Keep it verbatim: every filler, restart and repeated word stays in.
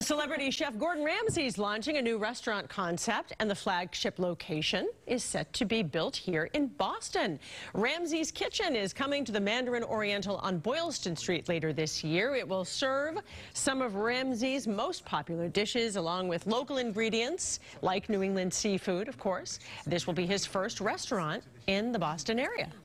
Celebrity chef Gordon Ramsay is launching a new restaurant concept, and the flagship location is set to be built here in Boston. Ramsay's Kitchen is coming to the Mandarin Oriental on Boylston Street later this year. It will serve some of Ramsay's most popular dishes along with local ingredients like New England seafood, of course. This will be his first restaurant in the Boston area.